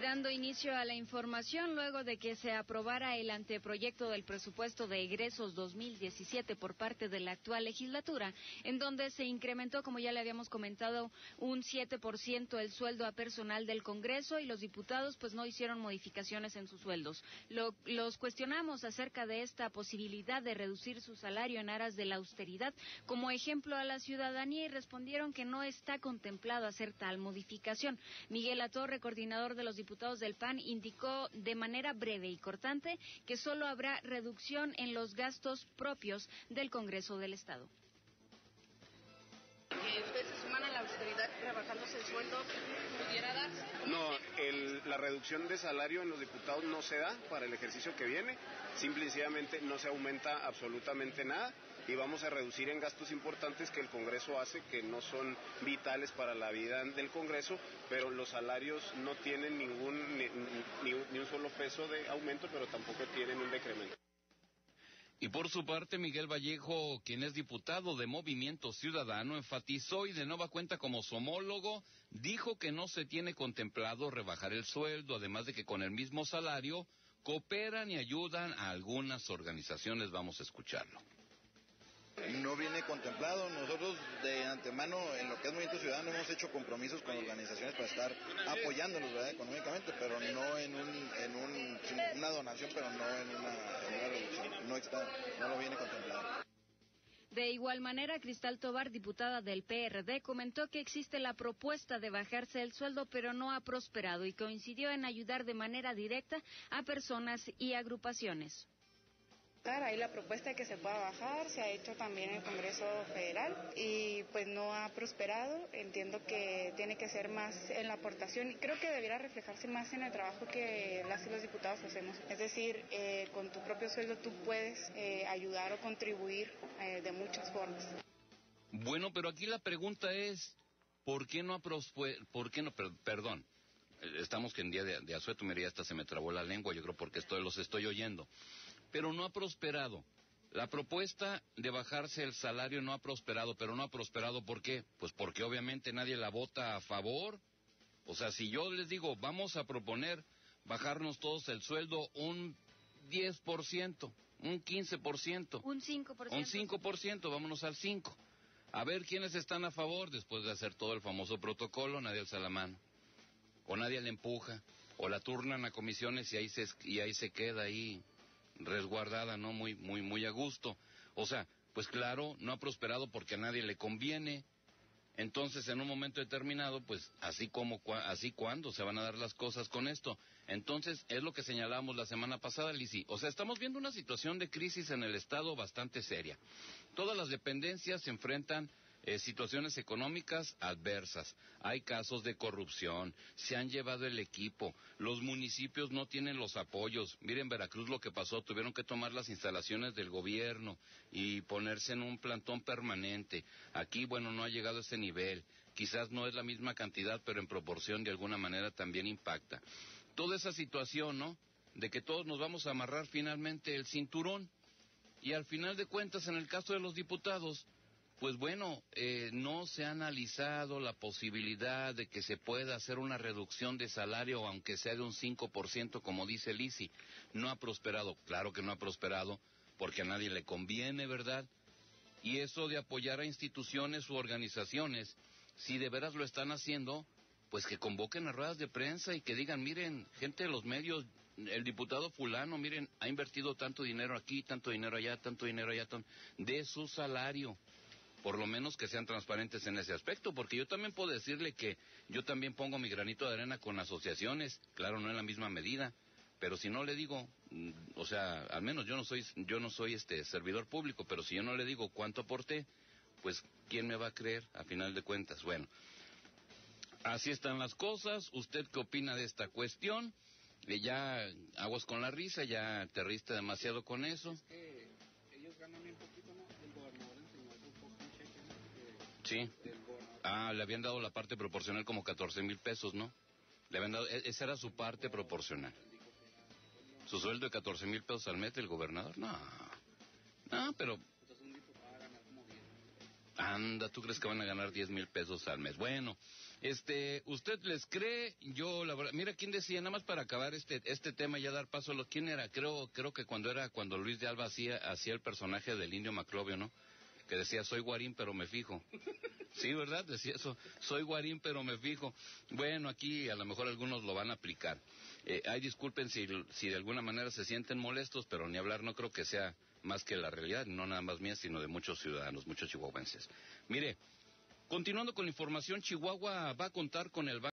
dando inicio a la información, luego de que se aprobara el anteproyecto del presupuesto de egresos 2017 por parte de la actual legislatura, en donde se incrementó, como ya le habíamos comentado, un 7% el sueldo a personal del Congreso, y los diputados pues no hicieron modificaciones en sus sueldos. Los cuestionamos acerca de esta posibilidad de reducir su salario en aras de la austeridad como ejemplo a la ciudadanía, y respondieron que no está contemplado hacer tal modificación. Miguel Latorre, coordinador de los diputados del PAN, indicó de manera breve y cortante que solo habrá reducción en los gastos propios del Congreso del Estado. ¿Ustedes se suman a la austeridad rebajándose el sueldo? ¿Pudiera darse? No, la reducción de salario en los diputados no se da para el ejercicio que viene, simple y sencillamente no se aumenta absolutamente nada, y vamos a reducir en gastos importantes que el Congreso hace, que no son vitales para la vida del Congreso, pero los salarios no tienen ni un solo peso de aumento, pero tampoco tienen un decremento. Y por su parte, Miguel Vallejo, quien es diputado de Movimiento Ciudadano, enfatizó y de nueva cuenta como su homólogo, dijo que no se tiene contemplado rebajar el sueldo, además de que con el mismo salario cooperan y ayudan a algunas organizaciones. Vamos a escucharlo. No viene contemplado. Nosotros de antemano en lo que es Movimiento Ciudadano hemos hecho compromisos con organizaciones para estar apoyándolos, ¿verdad?, económicamente, pero no en una donación, pero no en una reducción. No lo viene contemplado. De igual manera, Cristal Tobar, diputada del PRD, comentó que existe la propuesta de bajarse el sueldo, pero no ha prosperado, y coincidió en ayudar de manera directa a personas y agrupaciones. Ahí la propuesta de que se pueda bajar se ha hecho también en el Congreso Federal y pues no ha prosperado. Entiendo que tiene que ser más en la aportación y creo que debiera reflejarse más en el trabajo que las y los diputados hacemos. Es decir, con tu propio sueldo tú puedes ayudar o contribuir de muchas formas. Bueno, pero aquí la pregunta es, ¿por qué no perdón? Estamos que en día de asueto, mira, hasta se me trabó la lengua, yo creo porque los estoy oyendo. Pero no ha prosperado. La propuesta de bajarse el salario no ha prosperado, pero no ha prosperado, ¿por qué? Pues porque obviamente nadie la vota a favor. O sea, si yo les digo, vamos a proponer bajarnos todos el sueldo un 10%, un 15%. Un 5%. Un 5%, vámonos al 5%. A ver quiénes están a favor, después de hacer todo el famoso protocolo, nadie alza la mano. O nadie le empuja, o la turnan a comisiones y ahí se queda ahí resguardada, ¿no? Muy a gusto. O sea, pues claro, no ha prosperado porque a nadie le conviene. Entonces, en un momento determinado, pues así cuando se van a dar las cosas con esto. Entonces, es lo que señalábamos la semana pasada, Lisi. O sea, estamos viendo una situación de crisis en el Estado bastante seria. Todas las dependencias se enfrentan situaciones económicas adversas, hay casos de corrupción, se han llevado el equipo, los municipios no tienen los apoyos. Miren Veracruz lo que pasó, tuvieron que tomar las instalaciones del gobierno y ponerse en un plantón permanente. Aquí, bueno, no ha llegado a ese nivel, quizás no es la misma cantidad, pero en proporción de alguna manera también impacta. Toda esa situación, ¿no?, de que todos nos vamos a amarrar finalmente el cinturón, y al final de cuentas, en el caso de los diputados, pues bueno, no se ha analizado la posibilidad de que se pueda hacer una reducción de salario, aunque sea de un 5%, como dice Lisi. No ha prosperado, claro que no ha prosperado, porque a nadie le conviene, ¿verdad? Y eso de apoyar a instituciones u organizaciones, si de veras lo están haciendo, pues que convoquen a ruedas de prensa y que digan, miren, gente de los medios, el diputado fulano, miren, ha invertido tanto dinero aquí, tanto dinero allá, de su salario. Por lo menos que sean transparentes en ese aspecto, porque yo también puedo decirle que yo también pongo mi granito de arena con asociaciones, claro, no en la misma medida, pero si no le digo, o sea, al menos yo no soy servidor público, pero si yo no le digo cuánto aporté, pues ¿quién me va a creer a final de cuentas? Bueno, así están las cosas. ¿Usted qué opina de esta cuestión? Ya aguas con la risa, ya te riste demasiado con eso. Es que ellos ganan un poquito, ¿no? El gobernador enseñó hace un poco un cheque, ¿no? Sí. Le habían dado la parte proporcional como 14,000 pesos, ¿no? Le habían dado, esa era su parte proporcional. ¿Su sueldo de 14,000 pesos al mes del gobernador? No, pero... Entonces un diputado va a ganar como 10. Anda, ¿tú crees que van a ganar 10,000 pesos al mes? Bueno, ¿Usted les cree? Yo, la verdad, mira, ¿quién decía? Nada más para acabar este tema y ya dar paso a lo... ¿Quién era? Creo que cuando Luis de Alba hacía el personaje del Indio Maclovio, ¿no? Que decía, soy guarín, pero me fijo. Sí, ¿verdad? Decía eso, soy guarín, pero me fijo. Bueno, aquí a lo mejor algunos lo van a aplicar. Disculpen si de alguna manera se sienten molestos, pero ni hablar no creo que sea más que la realidad, no nada más mía, sino de muchos ciudadanos, muchos chihuahuenses. Mire, continuando con la información, Chihuahua va a contar con el